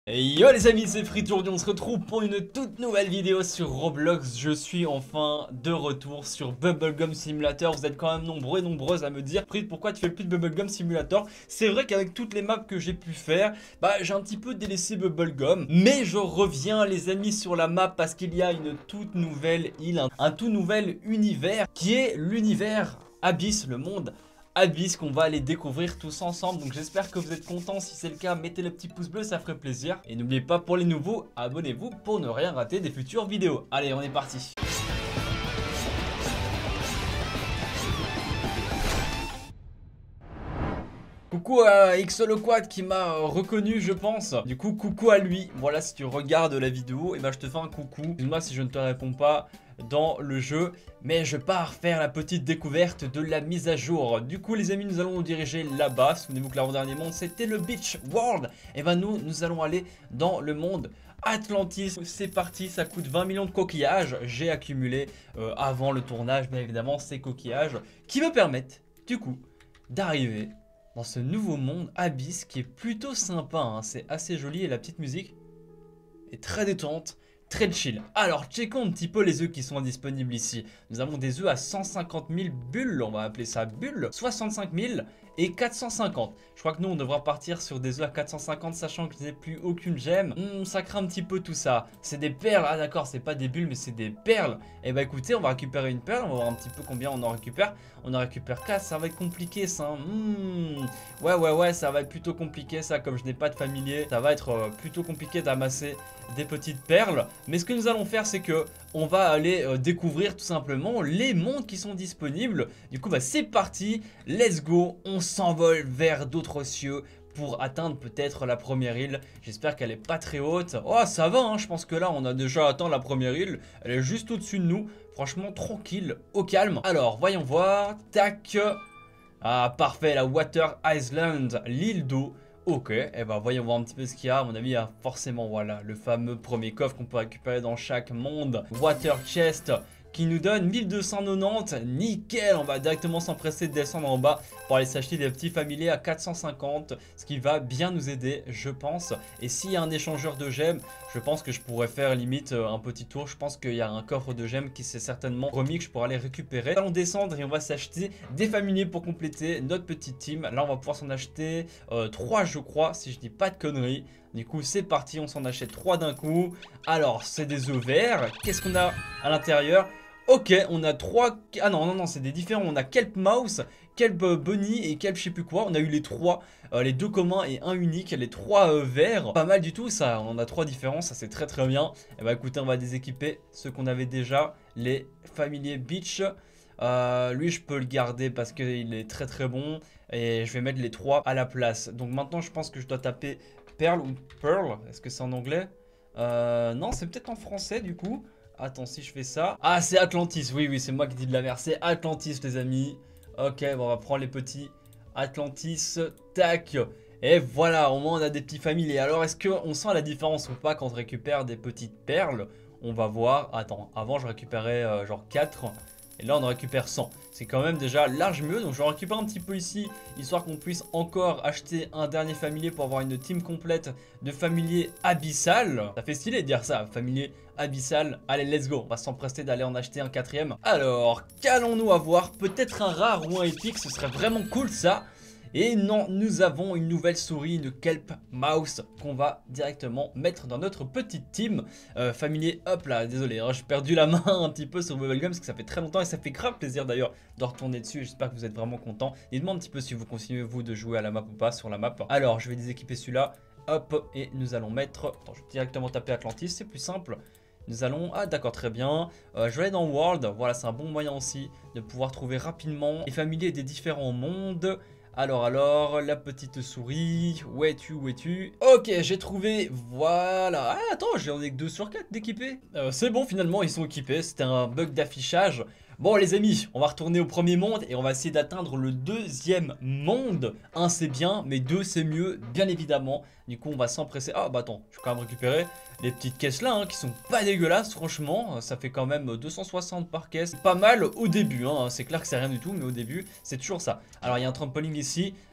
Et yo les amis, c'est Fritourdi, on se retrouve pour une toute nouvelle vidéo sur Roblox. Je suis enfin de retour sur Bubblegum Simulator. Vous êtes quand même nombreux et nombreuses à me dire Frit, pourquoi tu fais plus de Bubblegum Simulator? C'est vrai qu'avec toutes les maps que j'ai pu faire, j'ai un petit peu délaissé Bubblegum. Mais je reviens les amis sur la map parce qu'il y a une toute nouvelle île, un tout nouvel univers qui est l'univers Abyss, le monde Abyss qu'on va aller découvrir tous ensemble. Donc j'espère que vous êtes contents. Si c'est le cas, mettez le petit pouce bleu, ça ferait plaisir. Et n'oubliez pas, pour les nouveaux, abonnez-vous pour ne rien rater des futures vidéos. Allez, on est parti. Coucou à XoloQuad qui m'a reconnu je pense. Du coup coucou à lui. Voilà, si tu regardes la vidéo, et je te fais un coucou. Excuse-moi si je ne te réponds pas dans le jeu, mais je pars faire la petite découverte de la mise à jour. Du coup les amis, nous allons nous diriger là-bas. Souvenez-vous que l'avant-dernier monde c'était le Beach World. Et nous allons aller dans le monde Atlantis. C'est parti, ça coûte 20 millions de coquillages. J'ai accumulé avant le tournage bien évidemment ces coquillages qui me permettent du coup d'arriver dans ce nouveau monde Abyss qui est plutôt sympa, hein. C'est assez joli et la petite musique est très détente, très chill. Alors checkons un petit peu les œufs qui sont disponibles ici. Nous avons des œufs à 150 000 bulles, on va appeler ça bulles, 65 000 et 450. Je crois que nous on devra partir sur des œufs à 450 sachant que je n'ai plus aucune gemme. Ça craint un petit peu tout ça. C'est des perles, ah d'accord, c'est pas des bulles mais c'est des perles. Et écoutez, on va récupérer une perle, on va voir un petit peu combien on en récupère. On en récupère 4, ça va être compliqué ça. Ouais, ça va être plutôt compliqué ça, comme je n'ai pas de familier. Ça va être plutôt compliqué d'amasser des petites perles. Mais ce que nous allons faire, c'est que on va aller découvrir tout simplement les mondes qui sont disponibles. Du coup, c'est parti, let's go. On s'envole vers d'autres cieux pour atteindre peut-être la première île. J'espère qu'elle est pas très haute. Oh, ça va, hein, je pense que là, on a déjà atteint la première île. Elle est juste au-dessus de nous. Franchement, tranquille, au calme. Alors, voyons voir. Tac. Ah, parfait, la Water Island, l'île d'eau. Ok, voyons voir un petit peu ce qu'il y a. À mon avis, il y a forcément, voilà, le fameux premier coffre qu'on peut récupérer dans chaque monde. Water Chest qui nous donne 1290, nickel. On va directement s'empresser de descendre en bas pour aller s'acheter des petits familiers à 450, ce qui va bien nous aider, je pense. Et s'il y a un échangeur de gemmes, je pense que je pourrais faire limite un petit tour. Je pense qu'il y a un coffre de gemmes qui s'est certainement remis, que je pourrais aller récupérer. Allons descendre et on va s'acheter des familiers pour compléter notre petite team. Là, on va pouvoir s'en acheter 3, je crois, si je dis pas de conneries. Du coup, c'est parti, on s'en achète 3 d'un coup. Alors, c'est des œufs verts. Qu'est-ce qu'on a à l'intérieur? Ok, on a 3... Ah non, c'est des différents. On a Kelp Mouse, Kelp Bunny et Kelp je sais plus quoi. On a eu les 3, les 2 communs et un unique, les 3 verts. Pas mal du tout, ça. On a 3 différents, ça c'est très très bien. Et écoutez, on va déséquiper ceux qu'on avait déjà. Les familiers Beach. Lui, je peux le garder parce qu'il est très très bon. Et je vais mettre les 3 à la place. Donc maintenant, je pense que je dois taper Pearl ou Pearl. Est-ce que c'est en anglais? Non, c'est peut-être en français du coup. Attends, si je fais ça... Ah, c'est Atlantis, oui, c'est moi qui dis de la merde. C'est Atlantis, les amis. Ok, on va prendre les petits Atlantis. Tac. Et voilà, au moins on a des petits familiers. Alors, est-ce qu'on sent la différence ou pas quand on récupère des petites perles? On va voir. Attends, avant je récupérais genre 4. Et là on en récupère 100. C'est quand même déjà large mieux. Donc je récupère un petit peu ici, histoire qu'on puisse encore acheter un dernier familier pour avoir une team complète de familiers abyssal. Ça fait stylé de dire ça, familier abyssal. Allez, let's go. On va s'empresser d'aller en acheter un 4ème. Alors, qu'allons-nous avoir? Peut-être un rare ou un épique, ce serait vraiment cool ça. Et non, nous avons une nouvelle souris, une Kelp Mouse, qu'on va directement mettre dans notre petite team familier. Hop là, désolé, hein, j'ai perdu la main un petit peu sur Bubblegum parce que ça fait très longtemps et ça fait grave plaisir d'ailleurs de retourner dessus. J'espère que vous êtes vraiment contents. Dites-moi un petit peu si vous continuez vous de jouer à la map ou pas sur la map. Alors, je vais déséquiper celui-là. Hop, et nous allons mettre... Attends, je vais directement taper Atlantis, c'est plus simple. Nous allons... Ah d'accord, très bien. Je vais aller dans World. Voilà, c'est un bon moyen aussi de pouvoir trouver rapidement les familiers des différents mondes. Alors, la petite souris, où es-tu? Ok, j'ai trouvé, voilà. Ah, attends, j'en ai que 2 sur 4 d'équipés. C'est bon, finalement, ils sont équipés, c'était un bug d'affichage. Bon, les amis, on va retourner au premier monde et on va essayer d'atteindre le 2e monde. 1, c'est bien, mais 2, c'est mieux, bien évidemment. Du coup, on va s'empresser. Ah, attends, je vais quand même récupérer les petites caisses là, hein, qui sont pas dégueulasses, franchement. Ça fait quand même 260 par caisse. Pas mal au début, hein. C'est clair que c'est rien du tout, mais au début, c'est toujours ça. Alors, il y a un trampoline ici.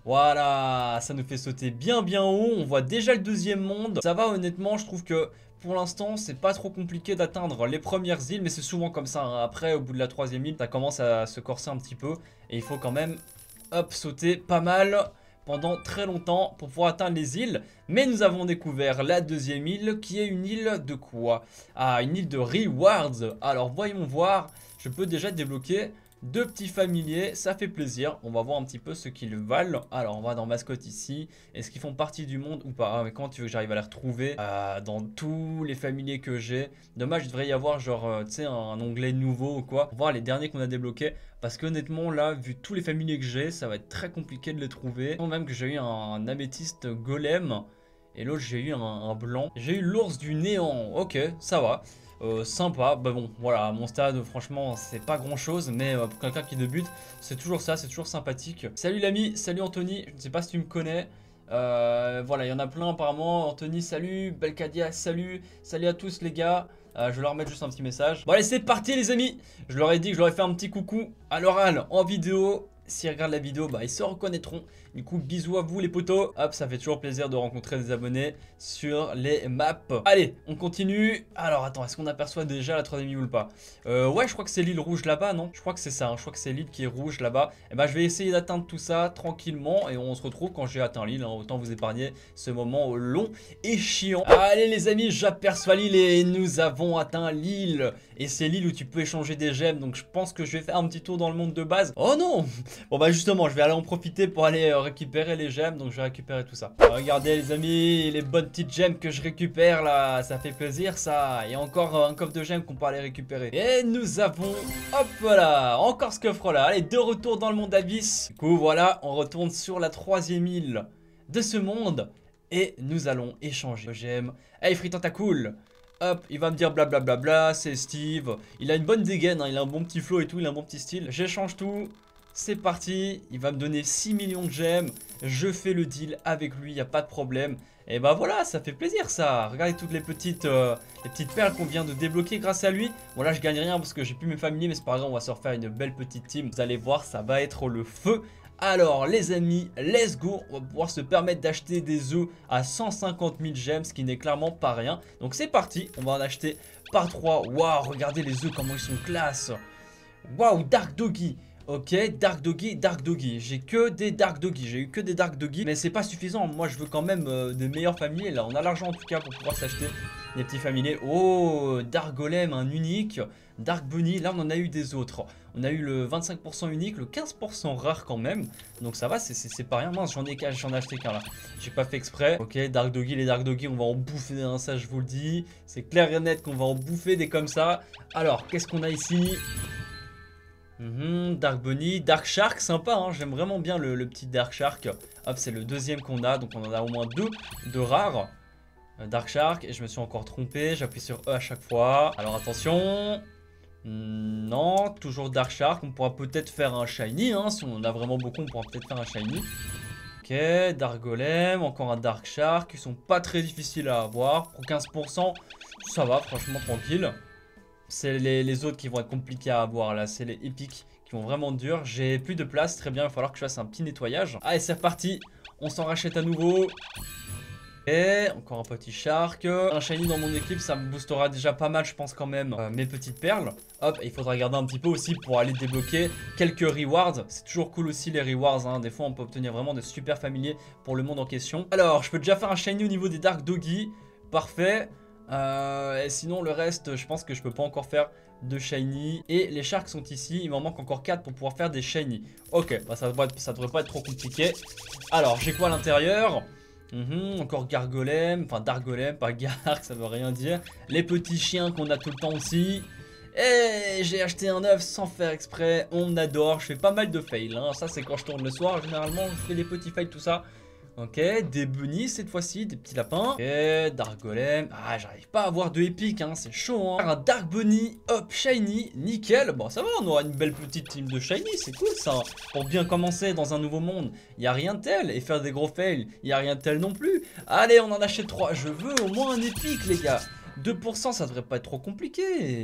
Voilà, ça nous fait sauter bien bien haut. On voit déjà le deuxième monde. Ça va honnêtement, je trouve que pour l'instant c'est pas trop compliqué d'atteindre les premières îles. Mais c'est souvent comme ça, hein. Après au bout de la troisième île, ça commence à se corser un petit peu. Et il faut quand même, hop, sauter pas mal pendant très longtemps pour pouvoir atteindre les îles. Mais nous avons découvert la deuxième île qui est une île de quoi? Ah, une île de rewards. Alors voyons voir, je peux déjà débloquer 2 petits familiers, ça fait plaisir. On va voir un petit peu ce qu'ils valent. Alors on va dans mascotte ici. Est-ce qu'ils font partie du monde ou pas? Ah, mais comment tu veux que j'arrive à les retrouver dans tous les familiers que j'ai? Dommage, il devrait y avoir genre tu sais un onglet nouveau ou quoi. On va voir les derniers qu'on a débloqués. Parce qu'honnêtement là, vu tous les familiers que j'ai, ça va être très compliqué de les trouver. Même que j'ai eu un améthyste golem. Et l'autre j'ai eu un blanc. J'ai eu l'ours du néant. Ok, ça va. Sympa, bah bon, voilà, mon stade, franchement, c'est pas grand chose, mais pour quelqu'un qui débute, c'est toujours ça, c'est toujours sympathique. Salut l'ami, salut Anthony, je ne sais pas si tu me connais. Voilà, il y en a plein apparemment. Anthony, salut, Belcadia, salut, salut à tous les gars. Je vais leur mettre juste un petit message. Bon allez, c'est parti les amis. Je leur ai dit que je leur ai fait un petit coucou à l'oral en vidéo. S'ils regardent la vidéo, bah ils se reconnaîtront. Du coup, bisous à vous les potos. Hop, ça fait toujours plaisir de rencontrer des abonnés sur les maps. Allez, on continue. Alors, attends, est-ce qu'on aperçoit déjà la troisième île ou pas? Ouais, je crois que c'est l'île rouge là-bas, non? Je crois que c'est ça, hein. Je crois que c'est l'île qui est rouge là-bas. Et bah, je vais essayer d'atteindre tout ça tranquillement. Et on se retrouve quand j'ai atteint l'île, hein. Autant vous épargner ce moment long et chiant. Allez les amis, j'aperçois l'île et nous avons atteint l'île. Et c'est l'île où tu peux échanger des gemmes. Donc, je pense que je vais faire un petit tour dans le monde de base. Oh non! Bon bah justement, je vais aller en profiter pour aller récupérer les gemmes. Donc je vais récupérer tout ça. Regardez les amis, les bonnes petites gemmes que je récupère là. Ça fait plaisir ça. Il y a encore un coffre de gemmes qu'on peut aller récupérer. Et nous avons, hop là, encore ce coffre là. Allez, de retour dans le monde Abyss. Du coup voilà, on retourne sur la troisième île de ce monde. Et nous allons échanger nos gemmes. Hey Free Tentacool. Hop, il va me dire blablabla, bla, c'est Steve. Il a une bonne dégaine, hein, il a un bon petit flow et tout, il a un bon petit style. J'échange tout. C'est parti, il va me donner 6 millions de gemmes. Je fais le deal avec lui, il n'y a pas de problème. Et bah voilà, ça fait plaisir ça. Regardez toutes les petites perles qu'on vient de débloquer grâce à lui. Bon là je gagne rien parce que j'ai plus mes familiers, mais c'est pas grave, on va se refaire une belle petite team. Vous allez voir, ça va être le feu. Alors les amis, let's go. On va pouvoir se permettre d'acheter des œufs à 150 000 gemmes, ce qui n'est clairement pas rien. Donc c'est parti, on va en acheter par 3. Waouh, regardez les œufs comment ils sont classe. Waouh, Dark Doggy. Ok, Dark Doggy. J'ai que des Dark Doggy. J'ai eu que des Dark Doggy. Mais c'est pas suffisant. Moi, je veux quand même des meilleurs familiers. Là, on a l'argent en tout cas pour pouvoir s'acheter des petits familiers. Oh, Dark Golem, un unique. Dark Bunny. Là, on en a eu des autres. On a eu le 25% unique, le 15% rare quand même. Donc ça va, c'est pas rien. Mince, j'en ai acheté qu'un là. J'ai pas fait exprès. Ok, Dark Doggy, les Dark Doggy, on va en bouffer un, ça je vous le dis. C'est clair et net qu'on va en bouffer des comme ça. Alors, qu'est-ce qu'on a ici? Dark Bunny, Dark Shark, sympa, hein, j'aime vraiment bien le petit Dark Shark. Hop, c'est le deuxième qu'on a, donc on en a au moins deux de rares. Dark Shark, et je me suis encore trompé, j'appuie sur E à chaque fois. Alors attention, non, toujours Dark Shark, on pourra peut-être faire un Shiny, hein, si on en a vraiment beaucoup, on pourra peut-être faire un Shiny. Ok, Dark Golem, encore un Dark Shark, ils sont pas très difficiles à avoir, pour 15%, ça va, franchement tranquille. C'est les autres qui vont être compliqués à avoir là, c'est les épiques qui vont vraiment dur. J'ai plus de place, très bien, il va falloir que je fasse un petit nettoyage. Allez, c'est reparti, on s'en rachète à nouveau. Et encore un petit shark. Un shiny dans mon équipe, ça me boostera déjà pas mal, je pense quand même, mes petites perles. Hop, il faudra regarder un petit peu aussi pour aller débloquer quelques rewards. C'est toujours cool aussi les rewards, hein. Des fois on peut obtenir vraiment de super familiers pour le monde en question. Alors, je peux déjà faire un shiny au niveau des Dark Doggy. Parfait. Et sinon le reste je pense que je peux pas encore faire de shiny. Et les sharks sont ici, il m'en manque encore 4 pour pouvoir faire des shiny. Ok, bah ça devrait pas être trop compliqué. Alors j'ai quoi à l'intérieur? Encore Gargolem, enfin Dargolem, pas Garg, ça veut rien dire. Les petits chiens qu'on a tout le temps aussi. Et j'ai acheté un œuf sans faire exprès, on adore, je fais pas mal de fails, hein. Ça c'est quand je tourne le soir, généralement je fais des petits fails tout ça. Ok, des bunnies cette fois-ci, des petits lapins. Ok, Dark Golem. Ah, j'arrive pas à avoir de épique, hein, c'est chaud, hein. Un Dark Bunny, hop, Shiny, nickel. Bon, ça va, on aura une belle petite team de Shiny, c'est cool ça. Pour bien commencer dans un nouveau monde, il n'y a rien de tel. Et faire des gros fails, il n'y a rien de tel non plus. Allez, on en achète 3. Je veux au moins un épique, les gars. 2%, ça devrait pas être trop compliqué.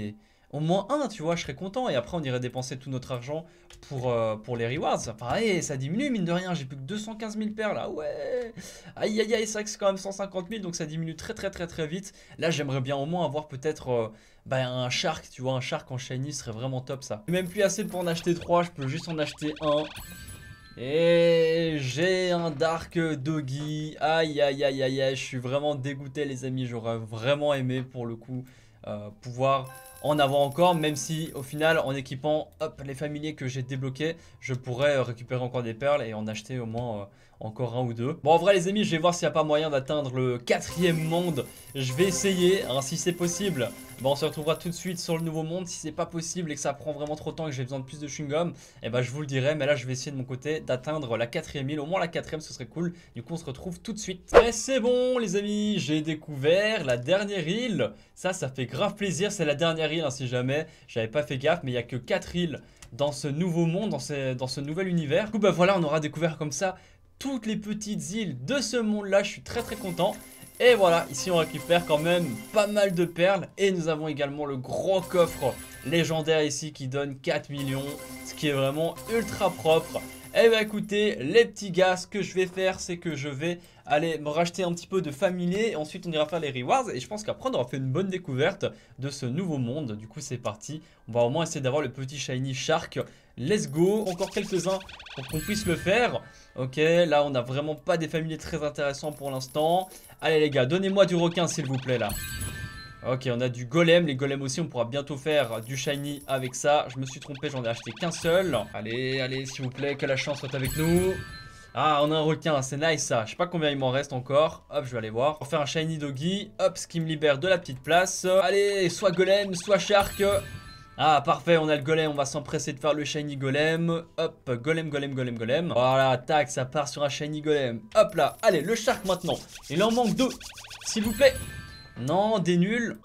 Au moins un, tu vois, je serais content. Et après, on irait dépenser tout notre argent pour les rewards. Enfin, allez, ça diminue, mine de rien. J'ai plus que 215 000 perles, là. Ouais. Aïe, aïe, aïe, c'est vrai que c'est quand même 150 000. Donc ça diminue très, très, très, très vite. Là, j'aimerais bien au moins avoir peut-être un shark. Tu vois, un shark en shiny serait vraiment top, ça. J'ai même plus assez pour en acheter 3. Je peux juste en acheter un. Et j'ai un Dark Doggy. Aïe, aïe, aïe, aïe, aïe. Je suis vraiment dégoûté, les amis. J'aurais vraiment aimé, pour le coup, pouvoir en avoir encore, même si au final en équipant hop, les familiers que j'ai débloqués, je pourrais récupérer encore des perles et en acheter au moins encore un ou deux. Bon, en vrai, les amis, je vais voir s'il n'y a pas moyen d'atteindre le 4e monde. Je vais essayer, hein, si c'est possible. Bon, on se retrouvera tout de suite sur le nouveau monde. Si c'est pas possible et que ça prend vraiment trop de temps et que j'ai besoin de plus de chewing-gum, et ben je vous le dirai. Mais là, je vais essayer de mon côté d'atteindre la 4e île. Au moins la 4e, ce serait cool. Du coup, on se retrouve tout de suite. Et c'est bon, les amis, j'ai découvert la dernière île. Ça fait grave plaisir. C'est la dernière île, hein, si jamais j'avais pas fait gaffe. Mais il n'y a que 4 îles dans ce nouveau monde, dans ce nouvel univers. Du coup, bah voilà, on aura découvert comme ça toutes les petites îles de ce monde-là. Je suis très très content. Et voilà, ici on récupère quand même pas mal de perles. Et nous avons également le gros coffre légendaire ici qui donne 4 millions. Ce qui est vraiment ultra propre. Eh bien écoutez, les petits gars, ce que je vais faire, c'est que je vais aller me racheter un petit peu de familier. Et ensuite on ira faire les rewards. Et je pense qu'après on aura fait une bonne découverte de ce nouveau monde. Du coup c'est parti. On va au moins essayer d'avoir le petit shiny shark. Let's go. Encore quelques-uns pour qu'on puisse le faire. Ok, là on n'a vraiment pas des familiers très intéressants pour l'instant. Allez les gars, donnez-moi du requin s'il vous plaît là. Ok, on a du golem. Les golems aussi, on pourra bientôt faire du shiny avec ça. Je me suis trompé, j'en ai acheté qu'un seul. Allez, allez, s'il vous plaît, que la chance soit avec nous. Ah, on a un requin, c'est nice ça. Je sais pas combien il m'en reste encore. Hop, je vais aller voir. Pour faire un shiny doggy. Hop, ce qui me libère de la petite place. Allez, soit golem, soit shark. Ah, parfait, on a le golem, on va s'empresser de faire le shiny golem. Hop, golem, golem, golem, golem. Voilà, tac, ça part sur un shiny golem. Hop là, allez, le shark maintenant. Il en manque 2, s'il vous plaît. Non, des nuls.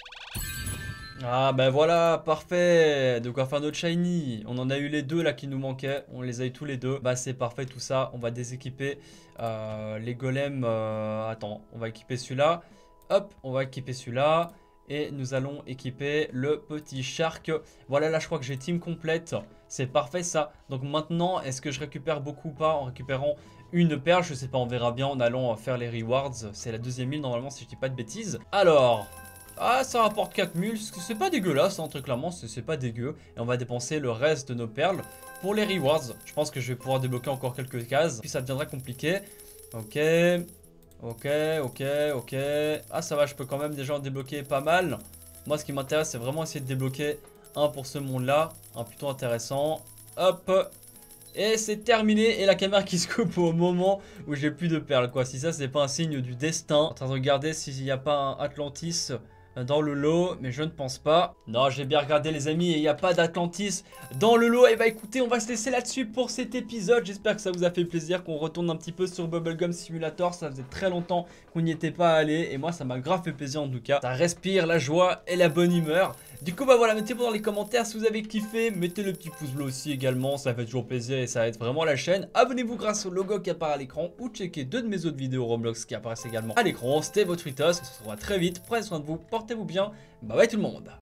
Ah, ben voilà, parfait. De quoi faire notre shiny. On en a eu les 2 là qui nous manquaient. On les a eu tous les 2. Bah, c'est parfait tout ça. On va déséquiper les golems. Attends, on va équiper celui-là. Hop, on va équiper celui-là. Et nous allons équiper le petit shark. Voilà, là je crois que j'ai team complète. C'est parfait ça. Donc maintenant, est-ce que je récupère beaucoup ou pas en récupérant une perle? Je sais pas, on verra bien en allant faire les rewards. C'est la 2e île normalement si je dis pas de bêtises. Alors, ah ça rapporte 4000. C'est pas dégueulasse hein, très clairement, c'est pas dégueu. Et on va dépenser le reste de nos perles pour les rewards. Je pense que je vais pouvoir débloquer encore quelques cases. Puis ça deviendra compliqué. Ok. Ok, ok, ok. Ah ça va, je peux quand même déjà en débloquer pas mal. Moi ce qui m'intéresse c'est vraiment essayer de débloquer un pour ce monde là. Un plutôt intéressant. Hop. Et c'est terminé. Et la caméra qui se coupe au moment où j'ai plus de perles quoi. Si ça c'est pas un signe du destin. En train de regarder s'il n'y a pas un Atlantis dans le lot, mais je ne pense pas. Non, j'ai bien regardé les amis et il n'y a pas d'Atlantis dans le lot. Et bah écoutez, on va se laisser là-dessus pour cet épisode. J'espère que ça vous a fait plaisir, qu'on retourne un petit peu sur Bubblegum Simulator. Ça faisait très longtemps qu'on n'y était pas allé et moi ça m'a grave fait plaisir en tout cas. Ça respire la joie et la bonne humeur. Du coup bah voilà, mettez-moi dans les commentaires si vous avez kiffé, mettez le petit pouce bleu aussi également, ça fait toujours plaisir et ça aide vraiment la chaîne. Abonnez-vous grâce au logo qui apparaît à l'écran ou checkez 2 de mes autres vidéos Roblox qui apparaissent également à l'écran. C'était votre Fritos, on se retrouvera très vite, prenez soin de vous, portez-vous bien, bye bye tout le monde.